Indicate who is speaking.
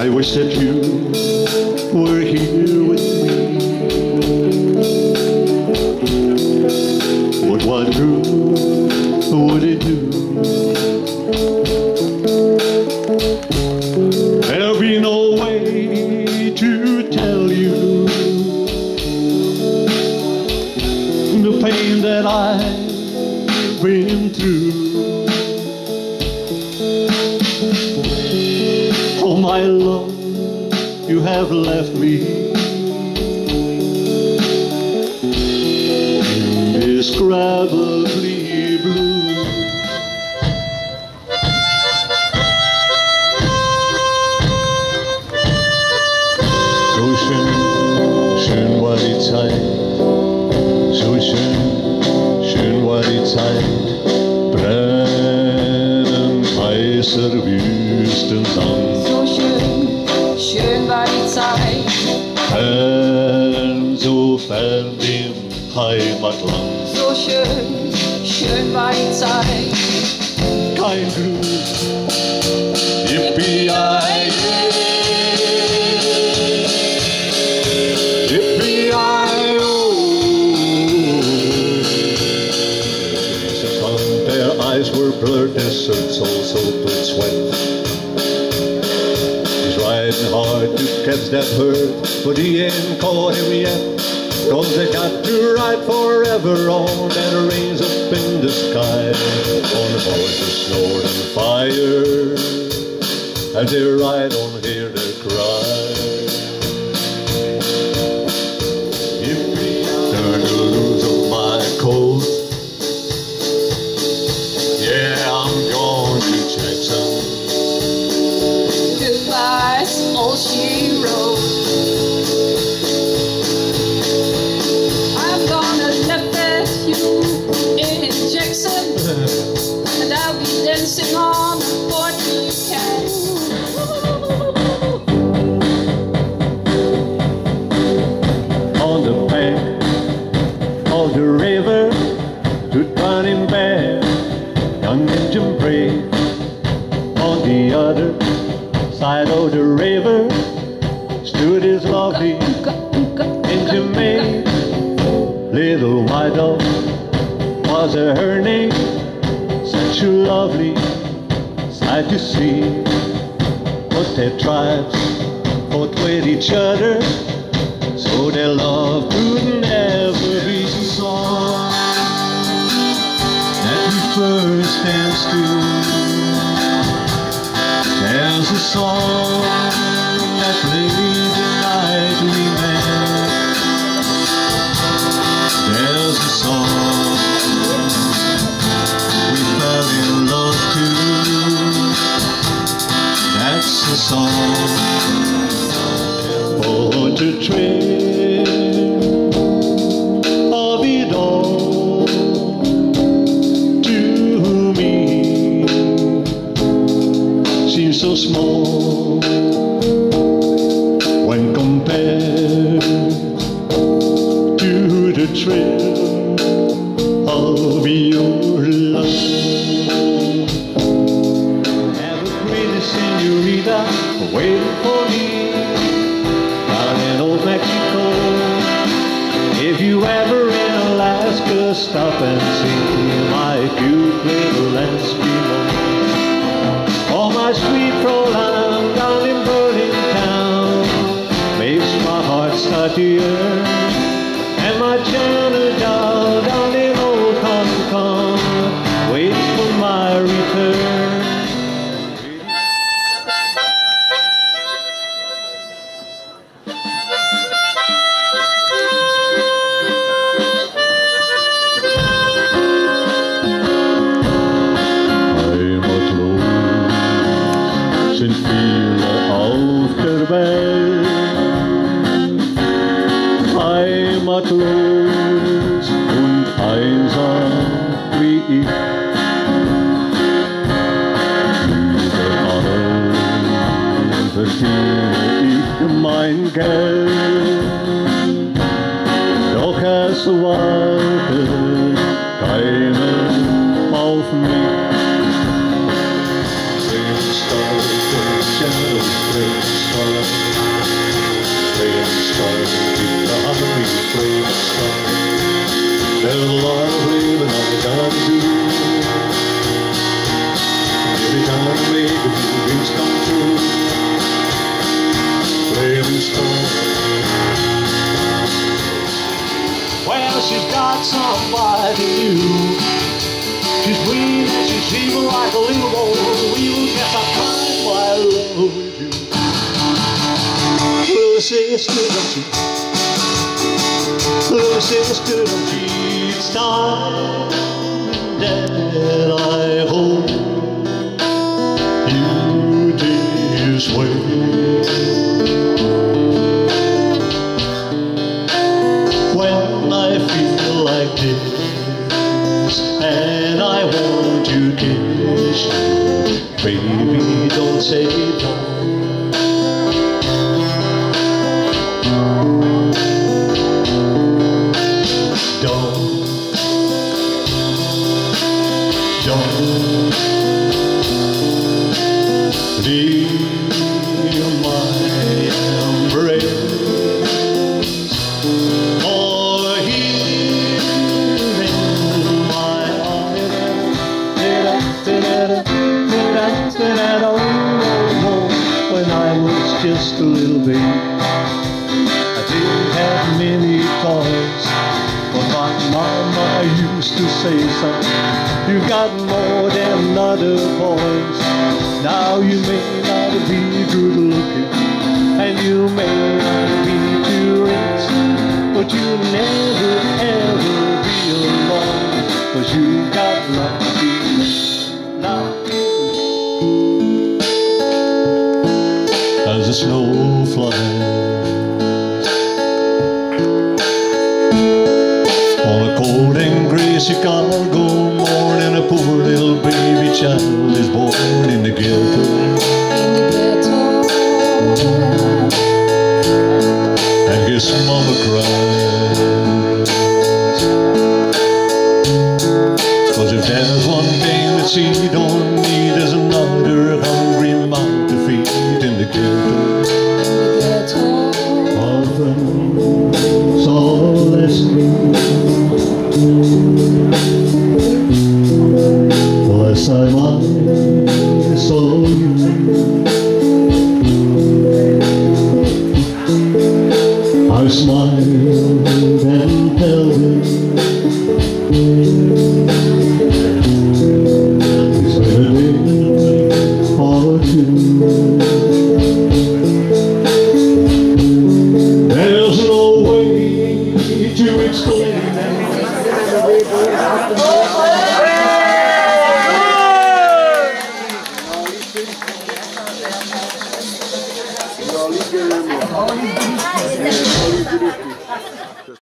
Speaker 1: I wish that you were here with me. But what good would it do? There'll be no way to tell you the pain that I've been through. Oh my love, you have left me indescribably blue. So schön, schön war die Zeit, so schön, schön war die Zeit, brennend heißer Wüstenland.
Speaker 2: So schön, schön war die Zeit,
Speaker 1: Fern, so fern im Heimatland.
Speaker 2: so schön, schön war die Zeit.
Speaker 1: Kein Glück, yippie-yi, yippie-yi-oh. Their eyes were blurred, deserts also could sweat. He's riding hard to catch that herd, but he ain't caught him yet. 'Cause they got to ride forever on that rains up in the sky. On the voices snort and fire as they ride on, hear their cry. Turn the loose of my coat. Yeah, I'm going to Jackson.
Speaker 2: Goodbye's all she wrote. I'm gonna live with you in Jackson, and I'll be dancing on the 40 cat.
Speaker 1: On the bank of the river stood Running Bear, young Injun brave. On the other side of the river stood his lovely Injun maid. Little White Dove was her name, such a lovely sight to see. But their tribes fought with each other, so their love could never be. Song that we first danced to. There's a song that played the night we met. There's a song we fell in love to. That's the song for the trail of it all to me. Seems so small when compared to the trail of your love. Have a pretty senorita waiting for me down in old Mexico. If you ever in Alaska, stop and see my cute little Eskimo. Oh, my sweet Fräulein down in Berlin town makes my heart start to yearn. And my China doll down in old Hong Kong waits for my return. Heimatlos sind viele auf der Welt. Heimatlos und einsam wie ich. Überall verdiene ich mein Geld, doch es wartet keiner auf mich. Shadows sister, don't you? Little sister, don't you? It's time that I hold you this way. When I feel like this and I want to kiss you, baby, don't say no. Don't leave my embrace, or here in my arms. When I was just a little baby, I didn't have many toys, but my mama used to say, son, you got more than other boys. Now you may not be good looking, and you may not be too rich, but you'll never ever be alone, 'cause you got lucky, lucky as a snow flies on a cold and gray Chicago morning. A poor little baby child is born in the ghetto. And his mama cries, 'cause if there's one thing that she don't need, is another hungry mouth to feed in the ghetto. Often all less last time I saw you, I smiled and held it. It's been a day or two. There's no way to explain that.